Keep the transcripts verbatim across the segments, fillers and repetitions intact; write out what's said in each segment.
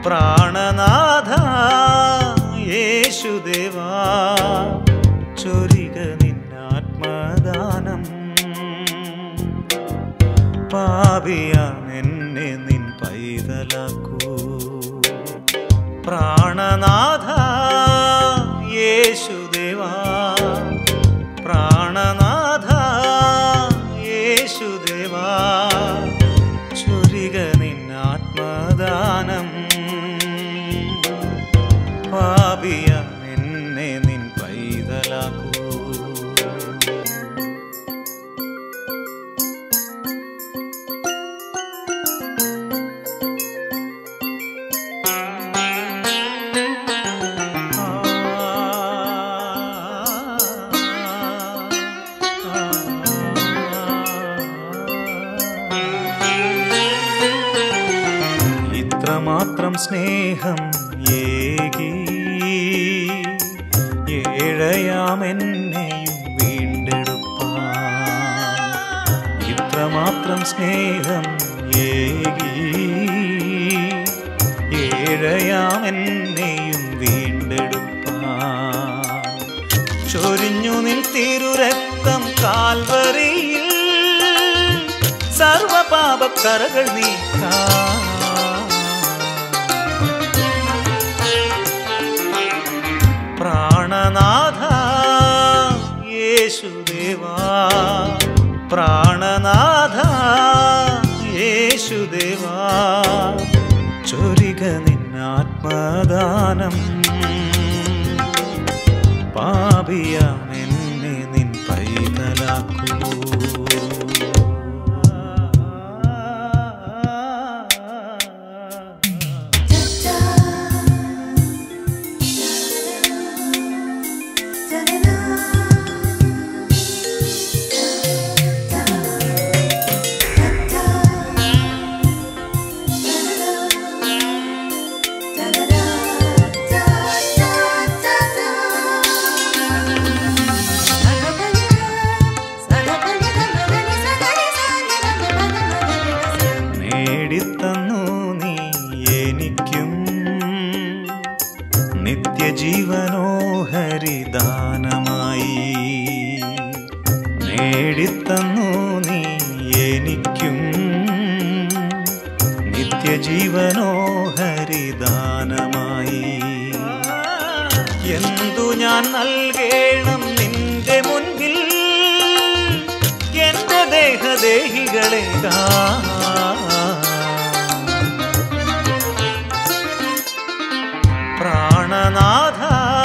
പ്രാണനാഥ യേശുദേവാ ചൊരിക നിന്നാത്മദാനം പാപിയാമെന്നെ നിൻ പൈതലാക്കൂ പ്രാണനാഥ യേശുദേവാ പ്രാണനാഥ യേശുദേവാ ചൊരിക നിന്നാത്മദാനം പാപിയാമെന്നെ നിൻ പൈതലാക്കൂ ഇത്രമാത്രം സ്നേഹം ഏകി ഏഴയാമെന്നെയും വീണ്ടെടുപ്പാൻ ഇത്രമാത്രം സ്നേഹം ഏകി ഏഴയാമെന്നെയും വീണ്ടെടുപ്പാൻ ചൊരിഞ്ഞു നിൻ തിരുരക്തം കാൽവരിയിൽ സർവപാപക്കറകൾ നീക്കാൻ പ്രാണനാഥ യേശുദേവാ പ്രാണനാഥ യേശുദേവാ ചൊരിക നിന്നാത്മദാനം പാപിയാമെന്നെ നിൻ പൈതലാക്കൂ നേടിത്തന്നു നീ എനിക്കും നിത്യജീവനോ ഹരിദാനമായി നേടിത്തന്നു നീ എനിക്കും നിത്യജീവനോ ഹരിദാനമായി എന്തു ഞാൻ നൽകേണം നിന്റെ മുൻപിൽ എന്റെ ദേഹദേഹികളെ പ്രാണനാഥ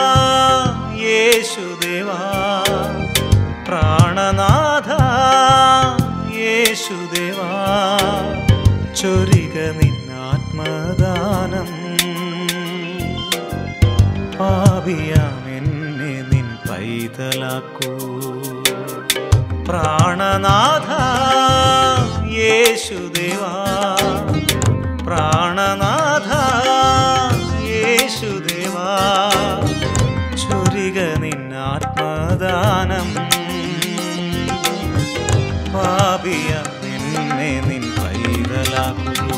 യേശുദേവാ പ്രാണനാഥ യേശുദേവാ ചൊരിക നിന്നാത്മദാനം പാപിയാമെന്നെ നിൻ പൈതലാക്കൂ പ്രാണനാഥ യേശുദേവാ പ്രാണനാഥ യേശുദേവാ ചൊരിക നിന്നാത്മദാനം പാപിയാമെന്നെ നിൻ പൈതലാക്കൂ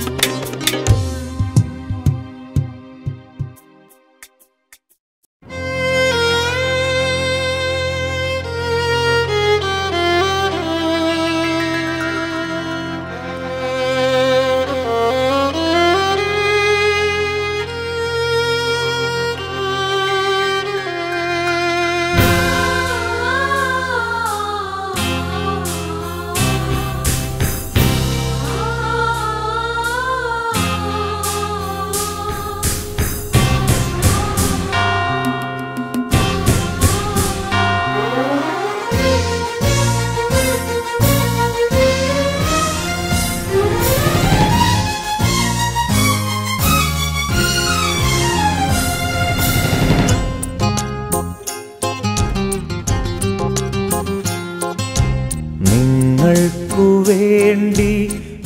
വേണ്ടി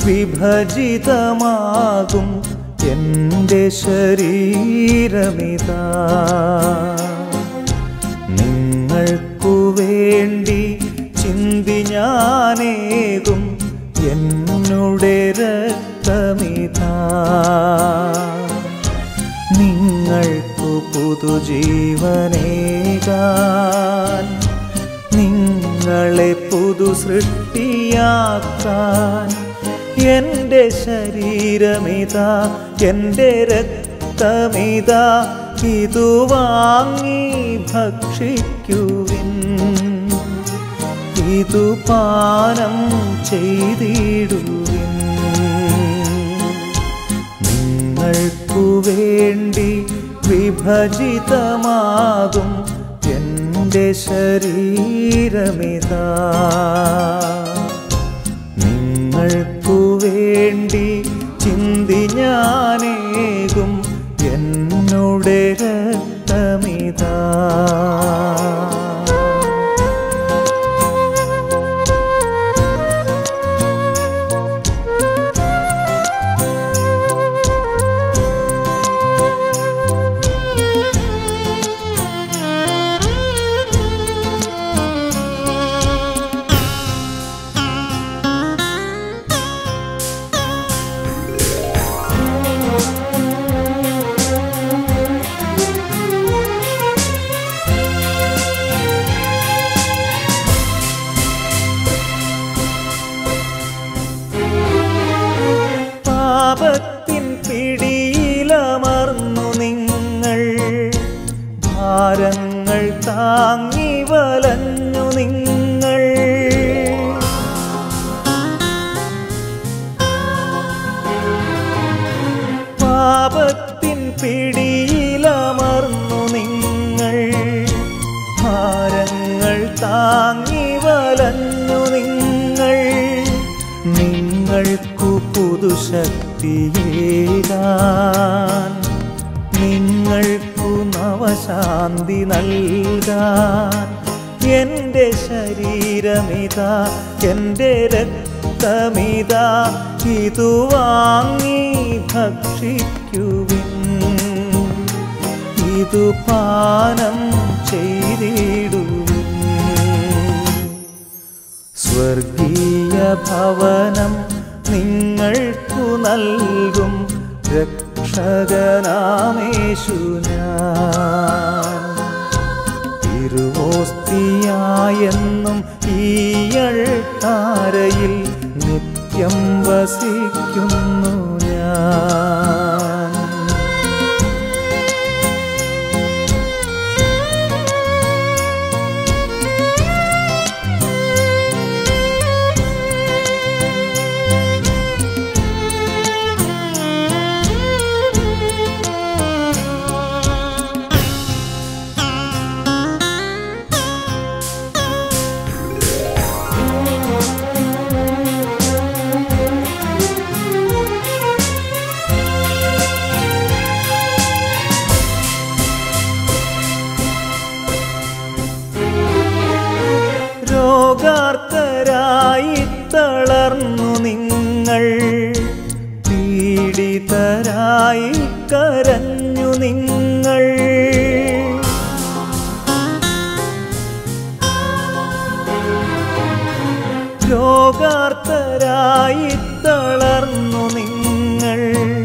വിഭജിതമാകും എൻ്റെ ശരീരമിതാ നിങ്ങൾക്കു വേണ്ടി ചിന്തി ഞാനേകും എന്നുടെ രക്തമിതാ പുതുജീവനേകാൻ നിങ്ങളെ പുതു സൃഷ്ടിയാക്കാൻ എൻ്റെ ശരീരമിതാ എൻ്റെ രക്തമിതാ ഇതു വാങ്ങി ഭക്ഷിക്കുവിൻ ഇതു പാനം ചെയ്തിടുവിൻ നിങ്ങൾക്കു വേണ്ടി വിഭജിതമാകും എൻ്റെ ശരീരമിതാ നിങ്ങൾക്കു വേണ്ടി ചിന്തി ഞാനേകും എന്നുടെ രക്തമിതാ പാപത്തിൻ പിടിയിലമർന്നു നിങ്ങൾ ഭാരങ്ങൾ താങ്ങി വലഞ്ഞു നിങ്ങൾ പാപത്തിൻ പിടിയിലമർന്നു നിങ്ങൾ ഭാരങ്ങൾ താങ്ങി വലഞ്ഞു നിങ്ങൾ നിങ്ങൾക്കു പുതുശക്തിയേകാൻ നിങ്ങൾക്കു നവശാന്തി നൽകാൻ എൻ്റെ ശരീരമിതാ എൻ്റെ രക്തമിതാ ഇതു വാങ്ങി ഭക്ഷിക്കുവിൻ ഇതു പാനം ചെയ്തിടുവിൻ സ്വർഗീയ ഭവനം നിങ്ങൾക്കു നൽകും രക്ഷകനാമേശു ഞാൻ തിരുവോസ്തിയായെന്നും ഈയൾത്താരയിൽ നിത്യം വസിക്കുന്നു ഞാൻ രോഗാർത്തരായി തളർന്നു നിങ്ങൾ പീഡിതരായി കരഞ്ഞു നിങ്ങൾ രോഗാർത്തരായി തളർന്നു നിങ്ങൾ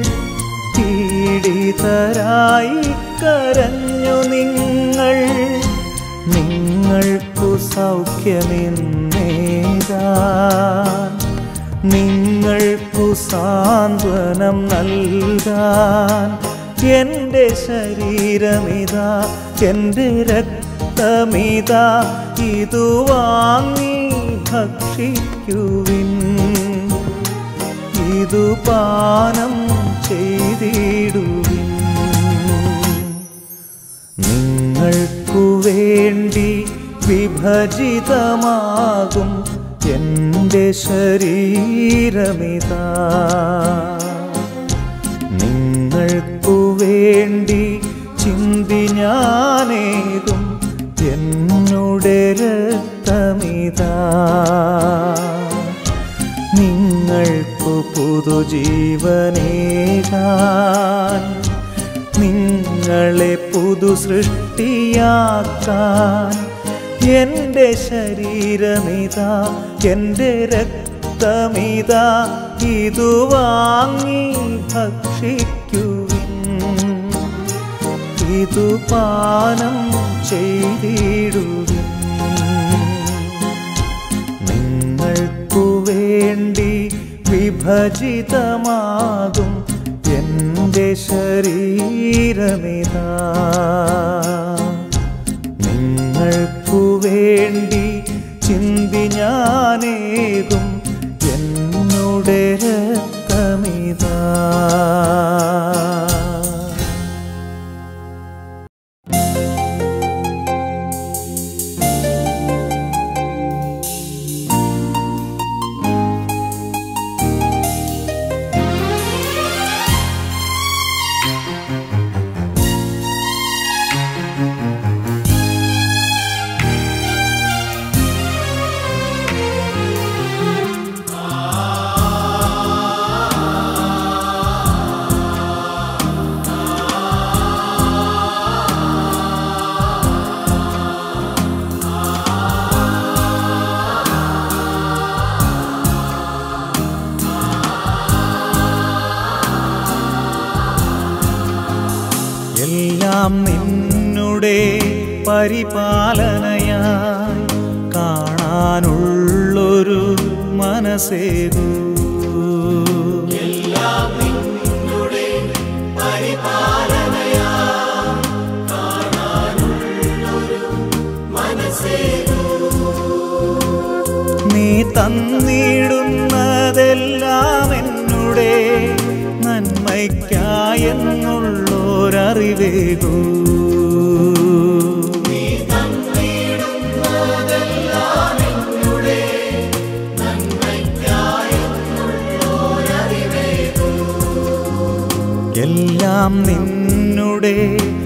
പീഡിതരായി കരഞ്ഞു നിങ്ങൾ നിങ്ങൾക്കു സൗഖ്യമെന്നേകാൻ നിങ്ങൾക്കു സാന്ത്വനം നൽകാൻ എൻ്റെ ശരീരമിതാ എൻ്റെ രക്തമിതാ ഇതു വാങ്ങി ഭക്ഷിക്കുവിൻ ഇതു പാനം ചെയ്തിടുവിൻ നിങ്ങൾക്കു വേണ്ടി വിഭജിതമാകും എൻ്റെ ശരീരമിതാ നിങ്ങൾക്കു വേണ്ടി ചിന്തി ഞാനേകും എന്നുടെ രക്തമിതാ നിങ്ങൾക്കു പുതുജീവനേകാൻ നിങ്ങളെ പുതു സൃഷ്ടിയാക്കാൻ എൻ്റെ ശരീരമിതാ എൻ്റെ രക്തമിതാ ഇതു വാങ്ങി ഭക്ഷിക്കുവിൻ എടുത്തു പാനം ചെയ്തിടുവിൻ. നിങ്ങൾക്കു വേണ്ടി വിഭജിതമാകും എൻ്റെ ശരീരമിതാ. നിങ്ങൾക്കു വേണ്ടി ചിന്തി ഞാനേകും എന്നുടെ രക്തമിതാ. എല്ലാം നിന്നുടെ പരിപാലനയായി കാണാനുള്ളൊരു മനസ്സേകൂ. എല്ലാം നിന്നുടെ പരിപാലനയായി കാണാനുള്ളൊരു മനസ്സേകൂ. നീ തന്നിടുന്നതെല്ലാം എന്നുടെ നന്മയ്ക്കായെന്നുള്ളൊരറിവേകൂ. നീ തന്നിടുന്നതെല്ലാം എന്നുടെ നന്മയ്ക്കായെന്നുള്ളൊരറിവേകൂ. എല്ലാം നിന്നുടെ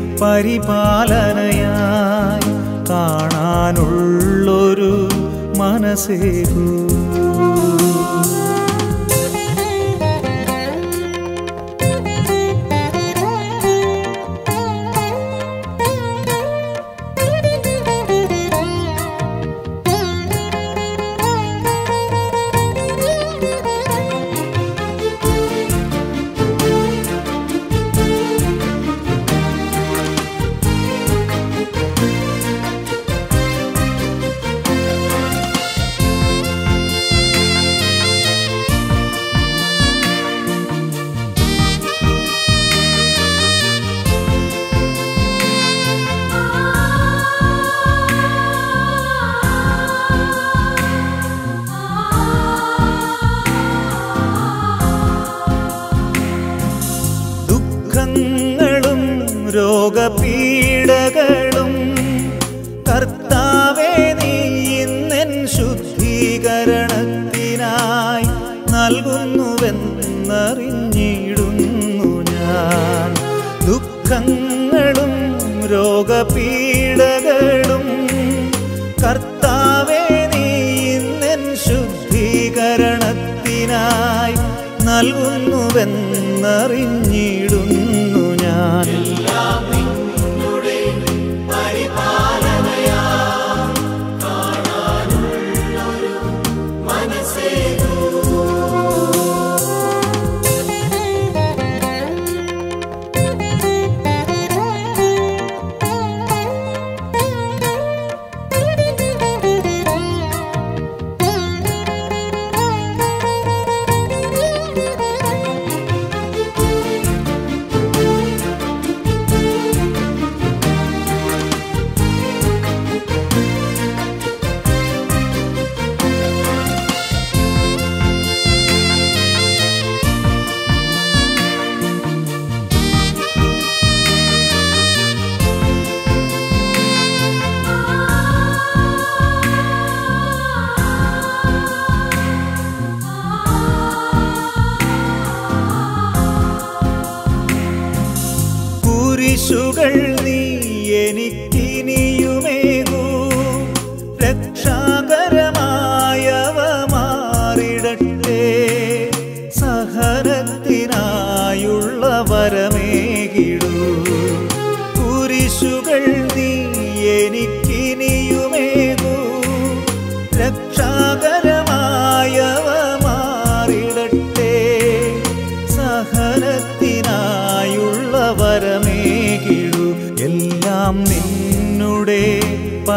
പരിപാലനയായി കാണാനുള്ളൊരു മനസ്സേകൂ. ദുഃഖങ്ങളും രോഗപീഡകളും കർത്താവേ നീ ഇന്നെൻ ശുദ്ധീകരണത്തിനായി നൽകുന്നുവെന്നറിഞ്ഞിടുന്നു ഞാൻ. ദുഃഖങ്ങളും രോഗപീഡകളും കർത്താവേ നീ ഇന്നെൻ ശുദ്ധീകരണത്തിനായി നൽകുന്നുവെന്നറിഞ്ഞിടുന്നു ഞാൻ. എല്ലാം നിന്നുടെ പരിപാലനയായി കാണാനുള്ളൊരു മനസ്സേകൂ. കുരിശുകൾ നീ എനിക്കിനിയുമേകൂ. രക്ഷാകരമായവ മാറിടട്ടെ. സഹനത്തിനായുള്ള വരമേകിടൂ. കുരിശുകൾ നീ എനിക്കിനിയുമേകൂ. രക്ഷാകരമായവ മാറിടട്ടെ. സഹനത്തിനായുള്ള വരമേകിടൂ.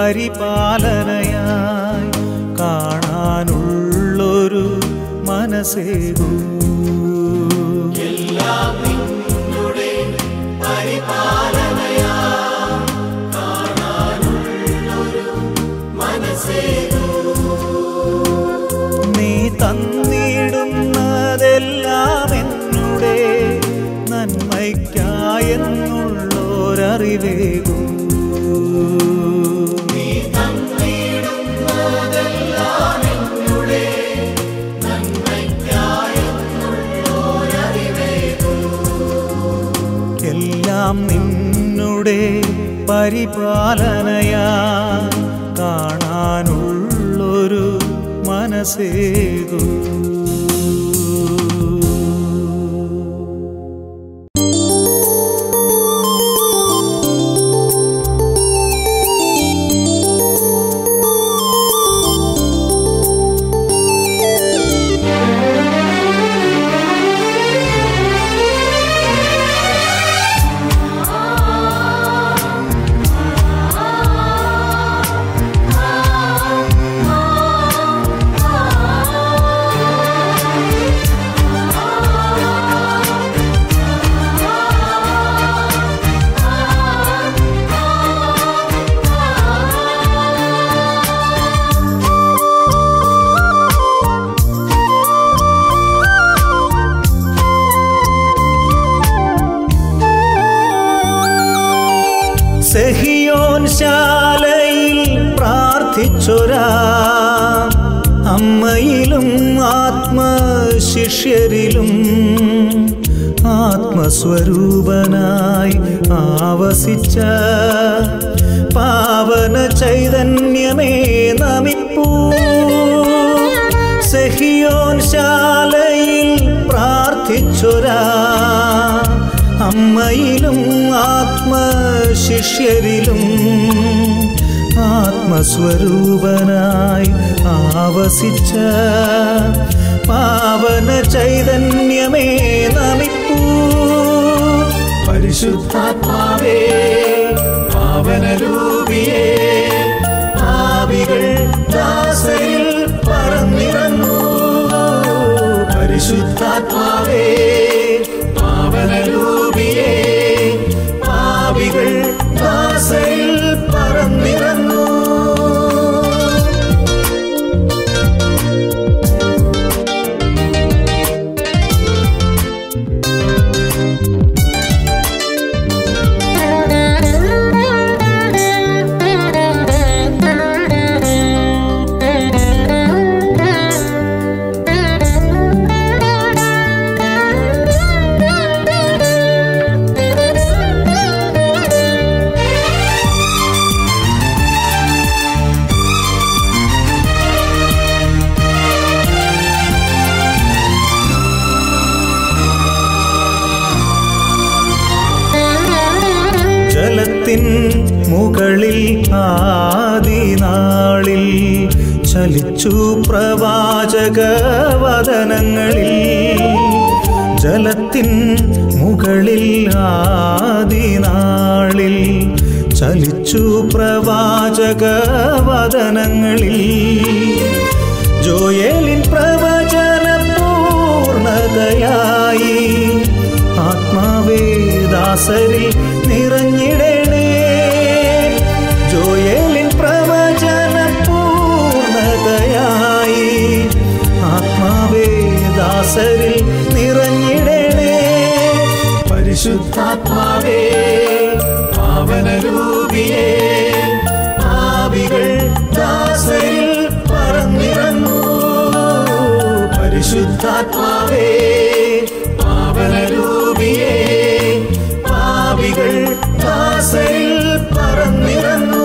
പരിപാലനയായി കാണാനുള്ളൊരു മനസ്സേകൂ. എല്ലാം നിന്നുടെ പരിപാലനയായി കാണാനുള്ളൊരു മനസ്സേകൂ. നീ തന്നിടുന്നതെല്ലാം എന്നുടെ നന്മയ്ക്കായെന്നുള്ളൊരറിവേകൂ. നീ തന്നിടുന്നതെല്ലാം എന്നുടെ നന്മയ്ക്കായെന്നുള്ളൊരറിവേകൂ. എല്ലാം നിന്നുടെ പരിപാലനയാ കാണാനുള്ളൊരു മനസ്സേകൂ. സെഹിയോൻ ശാലയിൽ പ്രാർത്ഥിച്ചൊരാ അമ്മയിലും ആത്മശിഷ്യരിലും ആത്മസ്വരൂപനായി ആവസിച്ച പാവന ചൈതന്യമേ നമിപ്പൂ. സെഹിയോൻ ശാലയിൽ പ്രാർത്ഥിച്ചൊരാ അമ്മയിലും ആത്മശിഷ്യരിലും ആത്മസ്വരൂപനായി ആവസിച്ച പാവന ചൈതന്യമേ നമിപ്പൂ. പരിശുദ്ധാത്മാവേ പാവനരൂപിയേ പാപികൾ ദാസരിൽ പറന്നിറങ്ങൂ. പരിശുദ്ധാത്മാവേ പാവനരൂപിയേ പാപികൾ ദാസരിൽ പറന്നിറങ്ങൂ. ജലത്തിൻ മുകളിൽ ആദിനാളിൽ ചലിച്ചു പ്രവാചക വദനങ്ങളിൽ. ജലത്തിൻ മുകളിൽ ആദിനാളിൽ ചലിച്ചു പ്രവാചക വദനങ്ങളിൽ. ജോയേലിൻ പ്രവചന പൂർണ്ണതയായി ആത്മാവേ ദാസരിൽ നിറഞ്ഞിടണേ. ജോയേലിൻ പ്രവചന പൂർണ്ണതയായി ആത്മാവേ ദാസരിൽ നിറഞ്ഞിടണേ. പരിശുദ്ധാത്മാവേ പാവനരൂപിയേ പാപികൾ ദാസരിൽ പറന്നിറങ്ങൂ. പരിശുദ്ധാത്മാവേ പാവനരൂപിയേ പാപികൾ ദാസരിൽ പറന്നിറങ്ങൂ.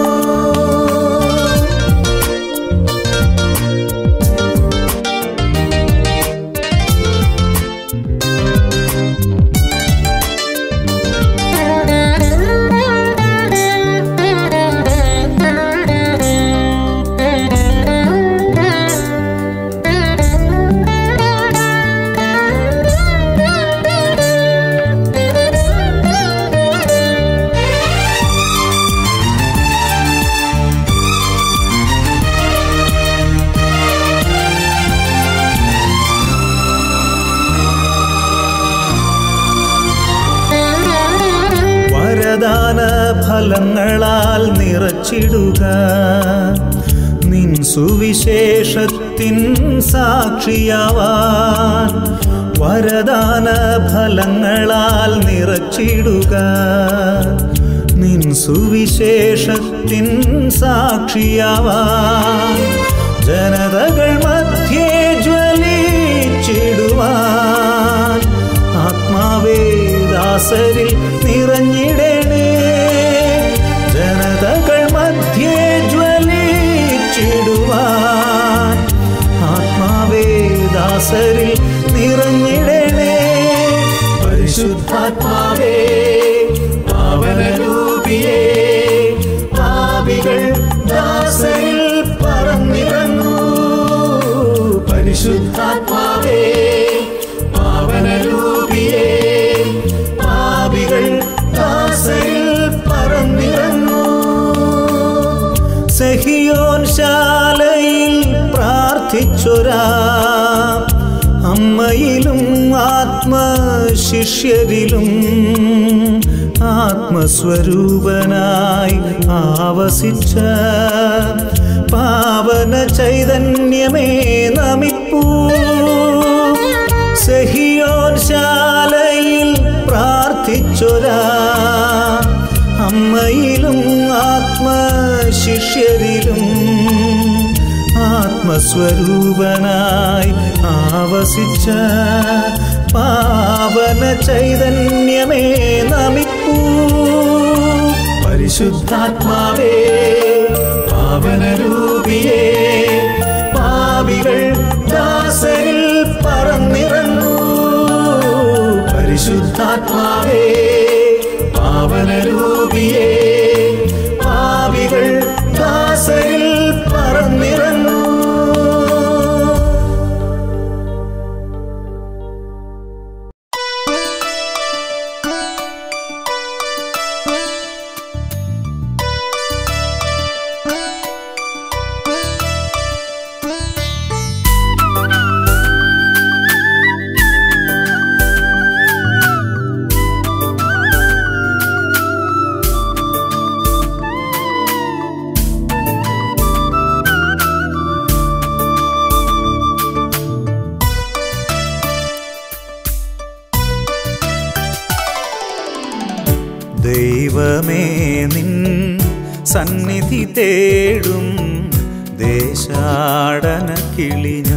ഫലങ്ങളാൽ നിറച്ചിടുക. നിൻ സുവിശേഷത്തിൻ സാക്ഷിയാവാൻ വരദാന ഫലങ്ങളാൽ നിറച്ചിടുക. നിൻ സുവിശേഷത്തിൻ സാക്ഷിയാവാൻ ജനതകൾ മധ്യേ ജ്വലിച്ചിടുവാൻ ആത്മാവേ ദാസരിൽ നിറഞ്ഞിടണേ. ജനതകൾ മധ്യേ ജ്വലിച്ചിടുവാൻ ആത്മാവേ ദാസരിൽ നിറഞ്ഞിടണേ. പരിശുദ്ധാത്മാവേ പാവനരൂപിയേ പാപികൾ ദാസരിൽ പറന്നിറങ്ങൂ. പരിശുദ്ധാത്മാവേ പാവനരൂപിയേ പാപികൾ ദാസരിൽ പറന്നിറങ്ങൂ. സഹിയോൻ ശാലയിൽ പ്രാർത്ഥിച്ചൊരാ അമ്മയിലും ആത്മശിഷ്യരിലും ആത്മസ്വരൂപനായി ആവസിച്ച പാവന ചൈതന്യമേ നമിപ്പൂ. സഹിയോൻ ശാലയിൽ പ്രാർത്ഥിച്ചൊരാ അമ്മയിലും ആത്മശിഷ്യരിലും ആത്മസ്വരൂപനായി ആവസിച്ച പാവന ചൈതന്യമേ നമിപ്പൂ. പരിശുദ്ധാത്മാവേ പാവനരൂപിയേ പാപികൾ ദാസരിൽ പറന്നിറങ്ങൂ. പരിശുദ്ധാത്മാവേ പാവനരൂപിയേ പാപികൾ ദാസരിൽ പറന്നിറങ്ങൂ. ദൈവമേ നിൻ സന്നിധി തേടും ദേശാടന കിളിഞ്ഞ.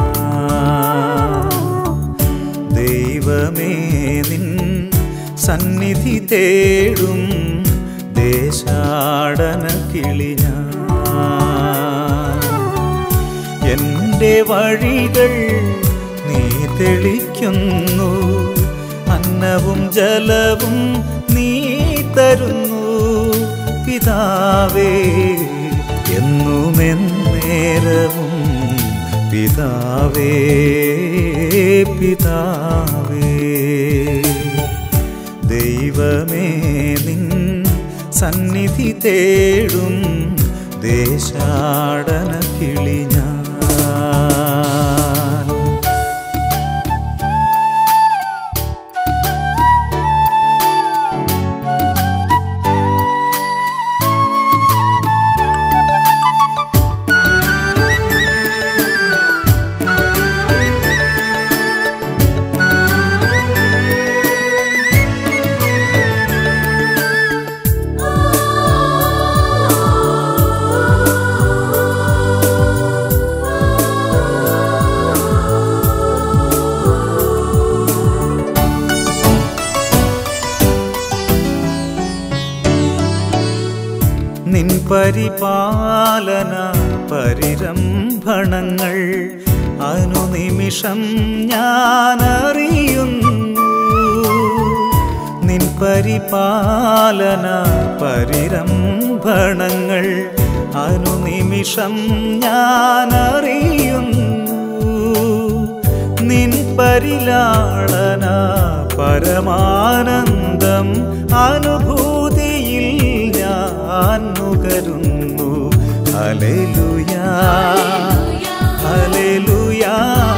ദൈവമേ നിൻ സന്നിധി തേടും ദേശാടന കിളിഞ്ഞ. എൻ്റെ വഴികൾ നീ തെളിക്കുന്നു, അന്നവും ജലവും നീ തരുന്നു. പിതാവേ എന്നുമെന്നേരവും പിതാവേ പിതാവേ. ദൈവമേ നിൻ സന്നിധി തേടും ദേശാടന കിളിഞ്ഞ. നിൻ പരിപാലന പരിരംഭണങ്ങൾ അനുനിമിഷം ഞാനറിയുന്നു. നിൻ പരിപാലന പരിരംഭണങ്ങൾ അനുനിമിഷം ഞാനറിയുന്നു. നിൻ പരിലാളന പരമാനന്ദം അനുഭൂതിയിൽ ഞാൻ നുകരുന്നു. ഹല്ലേലൂയാ ഹല്ലേലൂയാ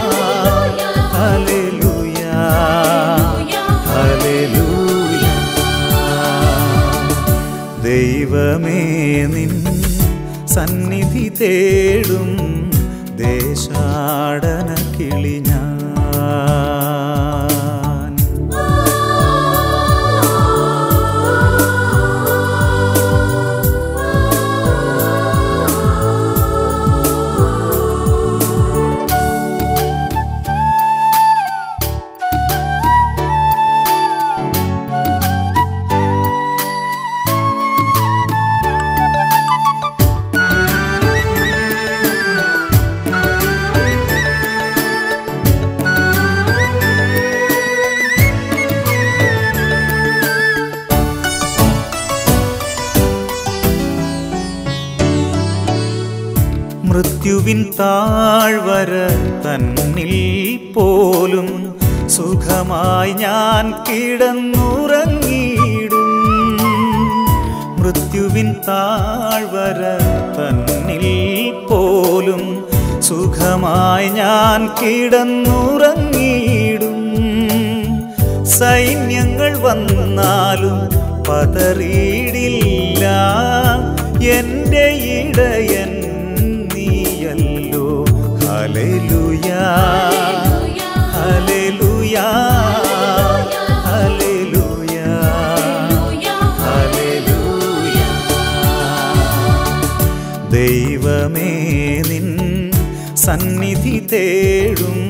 ഹല്ലേലൂയാ ഹല്ലേലൂയാ. ദൈവമേ നിൻ സന്നിധി തേടും ദേശാടന കിളി ഞാൻ. മൃത്യുവിൻ താഴ്വര തന്നിൽ പോലും സുഖമായി ഞാൻ കിടന്നുറങ്ങിയിടും. മൃത്യുവിൻ താഴ്വര തന്നിൽ പോലും സുഖമായി ഞാൻ കിടന്നുറങ്ങിയിടും. സൈന്യങ്ങൾ വന്നാലും പതറിയിടില്ല, എൻ്റെ ഇടയൻ നീയല്ലോ. ഹല്ലേലൂയാ ഹല്ലേലൂയാ ഹല്ലേലൂയാ ഹല്ലേലൂയാ. ദൈവമേ നിൻ സന്നിധി തേടും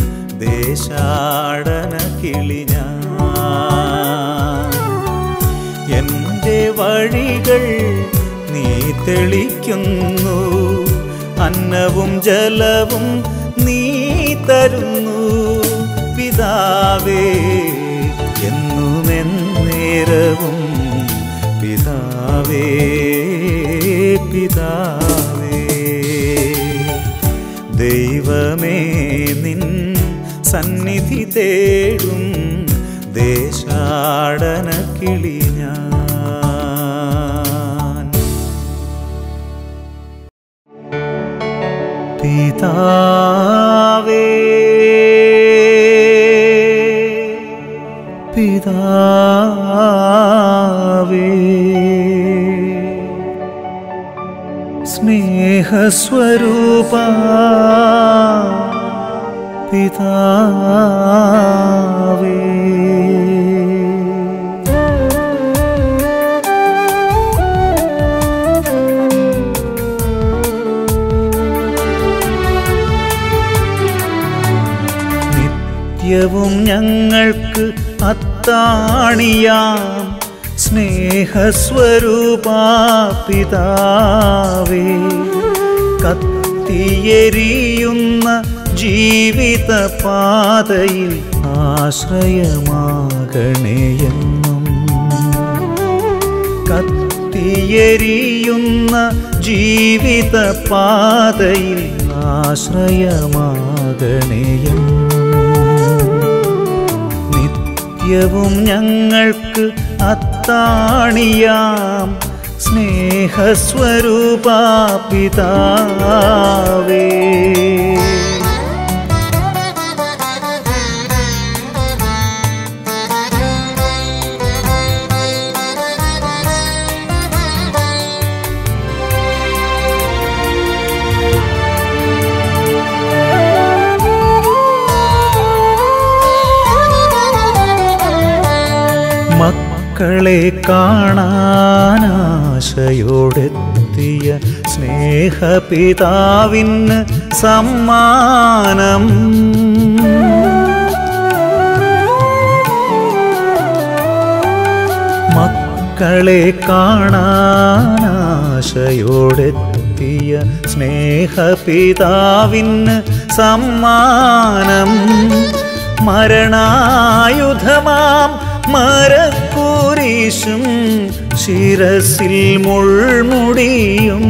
ദേശാടന കിളി ഞാൻ. എൻ്റെ വഴികൾ നീ തെളിക്കുന്നു, അന്നവും ജലവും നീ തരുന്നു. പിതാവേ എന്നുമെന്നേരവും പിതാവേ പിതാവേ. ദൈവമേ നിൻ സന്നിധി തേടും ദേശാടന കിളി ഞാൻ. പിതാവേ പിതാവേ സ്നേഹസ്വരൂപാ പിതാവേ. നിത്യവും ഞങ്ങൾക്ക് അത്താണിയാം സ്നേഹസ്വരൂപാ പിതാവേ. കത്തിയെരിയുന്ന ജീവിത പാതയിൽ ആശ്രയമാകണേയെന്നും. കത്തിയെരിയുന്ന ജീവിത പാതയിൽ ആശ്രയമാകണേയെന്നും. നിത്യവും ഞങ്ങൾക്ക് അത്താണിയാം സ്നേഹസ്വരൂപാ പിതാവേ. മക്കളെ കാണാനാശയോടെത്തിയ സ്നേഹപിതാവിന് സമ്മാനം. മക്കളെ കാണാനാശയോടെത്തിയ സ്നേഹപിതാവിന് സമ്മാനം. മരണായുധമാം മരക്കുരിശും ശിരസിൽ മുൾമുടിയും.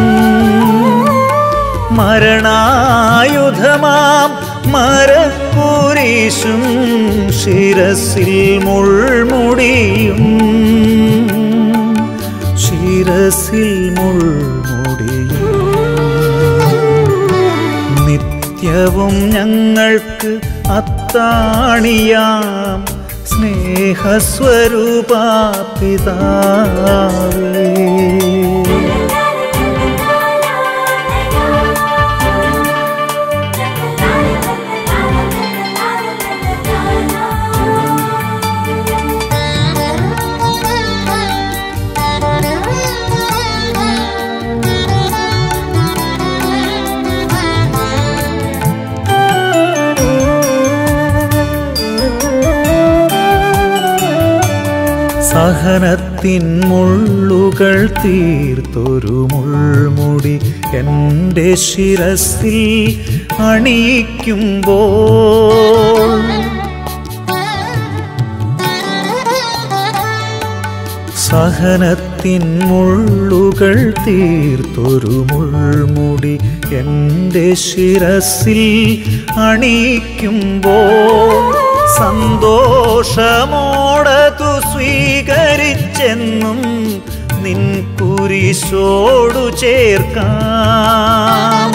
മരണായുധമാം മരക്കുരിശും ശിരസിൽ മുൾമുടിയും. ശിരസിൽ മുൾമുടിയും. നിത്യവും ഞങ്ങൾക്ക് അത്താണിയാം സ്നേഹസ്വരൂപാ സ്നേഹസ്വരൂപാ പിതാവേ. സഹനത്തിൻ മുള്ളുകൾ തീർത്തൊരു മുൾമുടി എൻ്റെ ശിരസിൽ അണിയിക്കുമ്പോൾ സഹനത്തിൻ മുള്ളുകൾ തീർത്തൊരു മുൾമുടി എൻ്റെ ശിരസിൽ അണിയിക്കുമ്പോൾ സന്തോഷമോടതു സ്വീകരിച്ചെന്നും നിൻ കുരിശോടു ചേർക്കാം.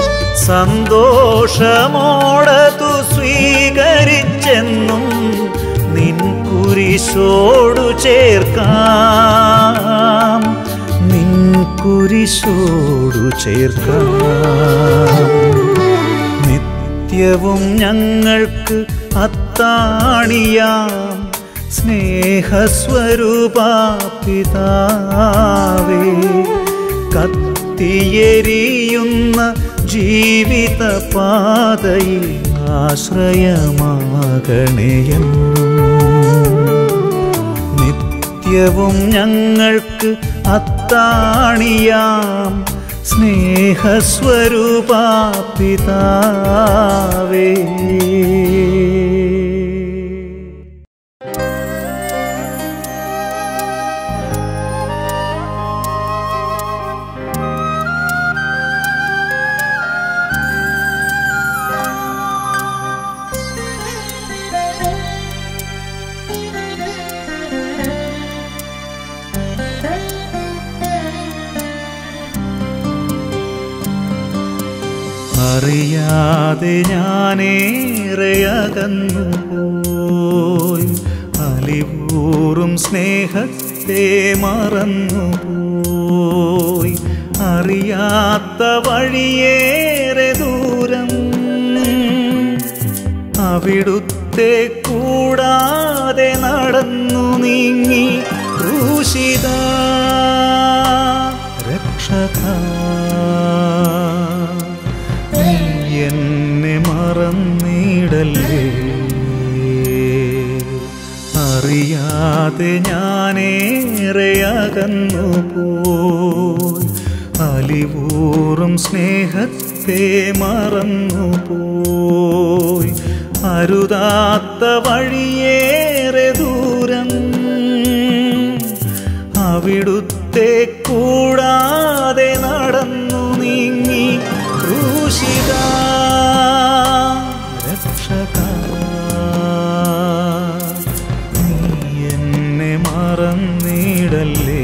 സന്തോഷമോടതു സ്വീകരിച്ചെന്നും നിൻ കുരിശോടു ചേർക്കാം. നിൻ കുരിശോടു ചേർക്കാം. നിത്യവും ഞങ്ങൾക്ക് അത്താണിയാം സ്നേഹസ്വരൂപാ പിതാവേ. കത്തിയെരിയുന്ന ജീവിതപാതയിൽ ആശ്രയമാകണേയെന്നും നിത്യവും ഞങ്ങൾക്ക് അത്താണിയാം സ്നേഹസ്വരൂപാ പിതാവേ. അറിയാതെ ഞാനേറെ അകന്നു പോയി, അലിവൂറും സ്നേഹത്തെ മറന്നുപോയി. അറിയാത്ത വഴിയേറെ ദൂരം അവിടുത്തെ കൂടാതെ നടന്നു നീങ്ങി. ക്രൂശിത രക്ഷക എന്നെ മറന്നിടല്ലേ. അറിയാതെ ഞാനേറെ അകന്നു പോയി, അലിവൂറും സ്നേഹത്തെ മറന്നുപോയി. അരുതാത്ത വഴിയേറെ ദൂരം അവിടുത്തെ കൂടാതെ നടന്നു നീങ്ങി. ക്രൂശിത രക്ഷക നീ എന്നെ മറന്നിടല്ലേ.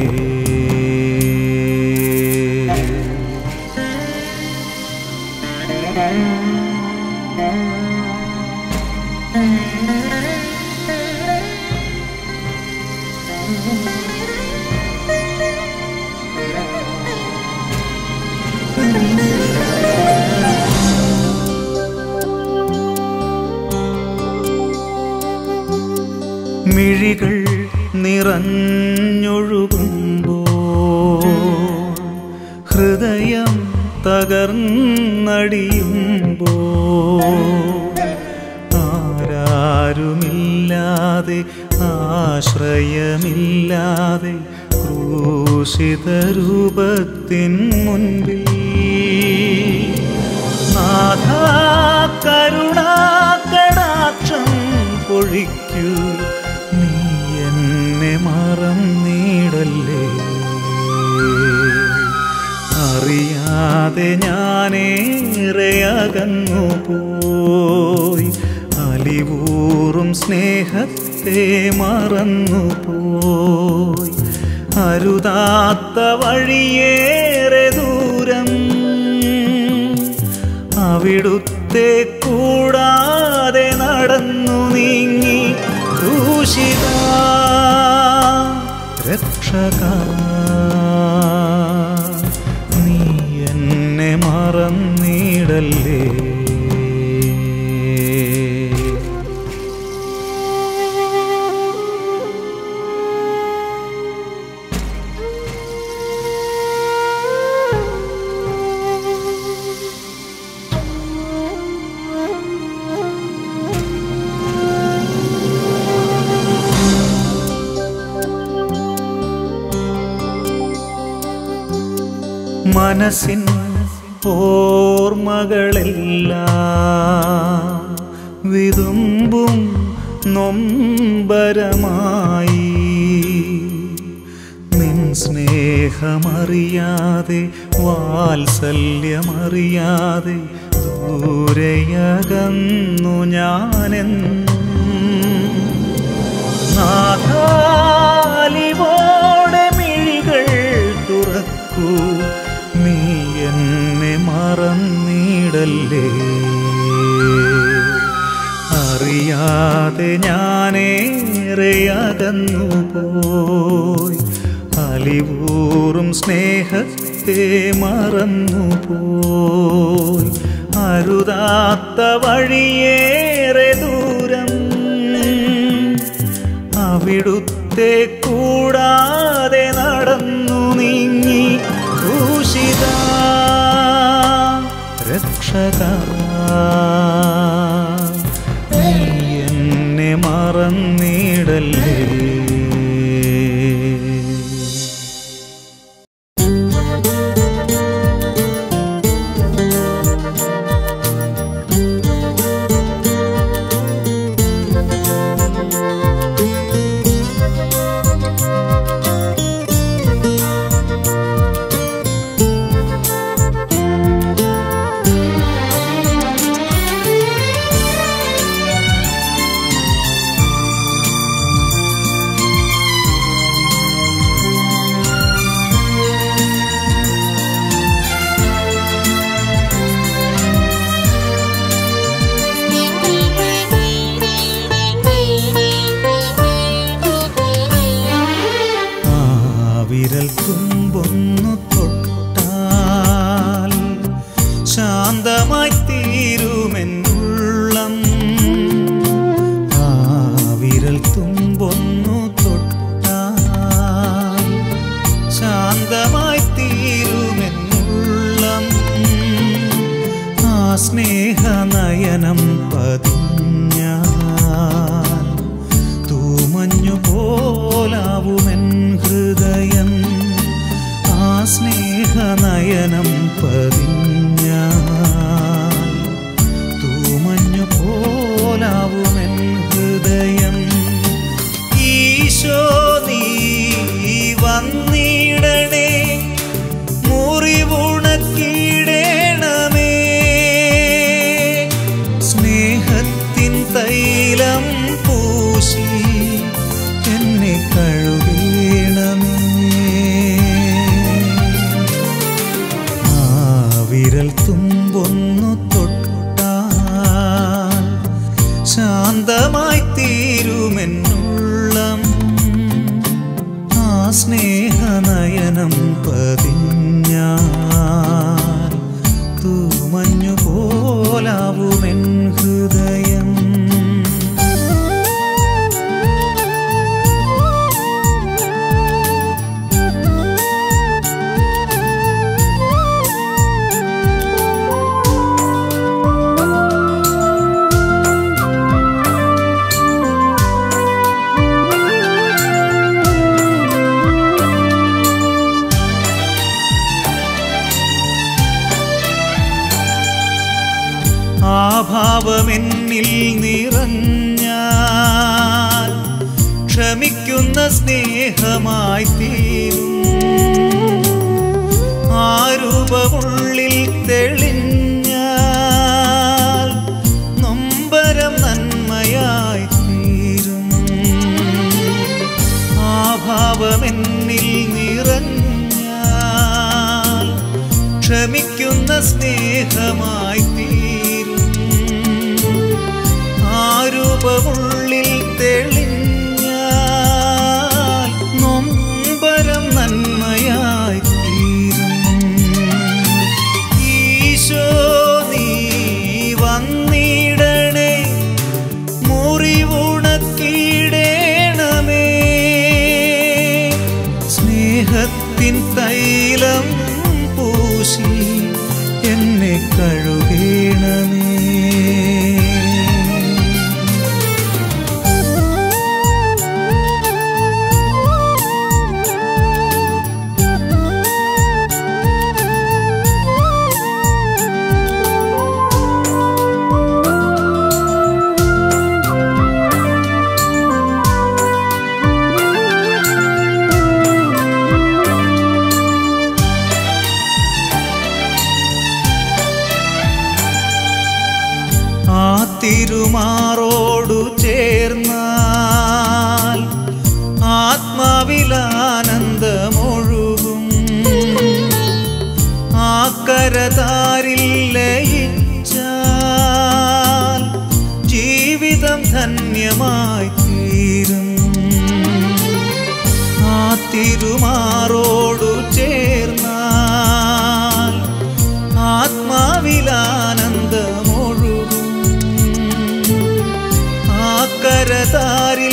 മിഴികൾ നിറഞ്ഞൊഴുകുമ്പോൾ, ഹൃദയം തകർന്നടിയുമ്പോൾ, ആരാരുമില്ലാതെ ആശ്രയമില്ലാതെ ക്രൂശിത രൂപത്തിൻ മുൻപിൽ നാഥാ കരുണാകടാക്ഷം പൊഴിക്കൂ. നീ എന്നെ മറന്നിടല്ലേ. അറിയാതെ ഞാനേറെ അകന്നു പോയി, അലിവൂറും സ്നേഹത്തെ മറന്നുപോയി. അരുതാത്ത വഴിയേറെ ദൂരം അവിടുത്തെ കൂടാതെ നടന്നു നീങ്ങി. ക്രൂശിത രക്ഷകാ നീ എന്നെ മറന്നിടല്ലേ. മനസ്സിൻ ഓർമ്മകളെല്ലാം വിതുമ്പും നൊമ്പരമായി നിൻ സ്നേഹമറിയാതെ വാത്സല്യമറിയാതെ ദൂരെയകന്നു ഞാനെന്നും നാഥാലിവോടെ മിഴികൾ തുറക്കൂ നീ എന്നെ മറന്നിടല്ലേ. അറിയാതെ ഞാനേറെ അകന്നു പോയി അലിവൂറും സ്നേഹത്തെ മറന്നു പോയി. അരുതാത്ത വഴിയേറെ ദൂരം അവിടുത്തെ കൂടാതെ നടന്നു നീങ്ങി. ക്രൂശിതാ രക്ഷകാ നീ എന്നെ മറന്നിടല്ലേ. വിരൽ തുമ്പൊന്നു തൊട്ടാൽ ശാന്തമായി തീരുമെന്നുള്ളം. ആ വിരൽ തുമ്പൊന്നു തൊട്ടാൽ ശാന്തമായി തീരുമെന്നുള്ളം. ആ സ്നേഹനയനം പതിഞ്ഞാൽ തൂമഞ്ഞു പോലാവുമെൻ ഹൃദയം. ആ സ്നേഹനയനം പതിഞ്ഞാൽ തൂമഞ്ഞു പോലാവുമെൻ ഹൃദയം. ഈശോ നീ വന്നിടണേ മുറിവുണക്കിടണമേ. സ്നേഹത്തിൻ തൈലം പൂശി എന്നെ കഴുകണമേ. ആ വിരൽ തുമ്പൊന്നു തൊട്ടാൽ ശാന്തമായി തീരുമെന്നുള്ളം. ആ സ്നേഹനയനം പതിഞ്ഞാൽ തൂമഞ്ഞു പോലാവുമെൻ ഹൃദയം. ആ ഭാവമെന്നിൽ നിറഞ്ഞാൽ ക്ഷമിക്കുന്ന സ്നേഹമായി തീരും. ആ രൂപമുള്ളിൽ തെളിഞ്ഞാൽ നൊമ്പരം നന്മയായി തീരും. ആ ഭാവമെന്നിൽ നിറഞ്ഞാൽ ക്ഷമിക്കുന്ന സ്നേഹമായി തീരും. ആ രൂപമുള്ളിൽ തെളിഞ്ഞാൽ നൊമ്പരം സ്നേഹത്തിൻ തൈലം പൂശി എന്നെ കഴുകേണമേ. തിരുമാറോടു ചേർന്നാൽ ആത്മാവിലാനന്ദമൊഴുകും. ആ കരതാരിൽ ലയിച്ചാൽ ജീവിതം ധന്യമായി തീരും. ആ തിരുമാറോടു ചേർന്നാൽ ആത്മാവിലാനന്ദമൊഴുകും. കരതാരിൽ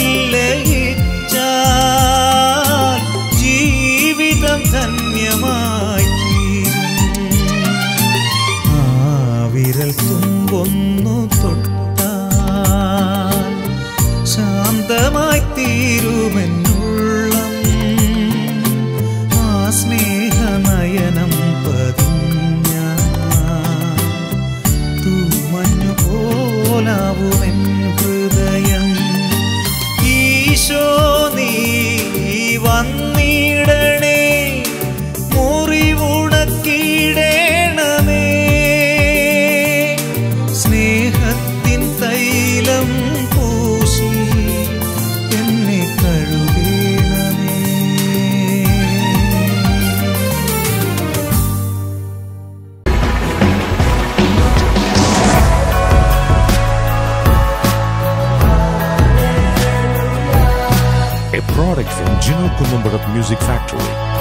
ലയിച്ചാൽ ജീവിതം ധന്യമായി തീരും. ആ വിരൽ തുമ്പൊന്നു തൊട്ടാൽ ശാന്തമായി തീരുമെന്നുള്ളം. ആ സ്നേഹനയനം പതിഞ്ഞ തൂമഞ്ഞു പോലാവുമെൻ ഹൃദയം. ഈശോ നീ വന്നിടണേ, മുറിവുണക്കിടേണമേ. സ്നേഹത്തിൻ തൈലം പൂശി എന്നെ കഴുകേണമേ. A product from Gino Columbarat Music Factory.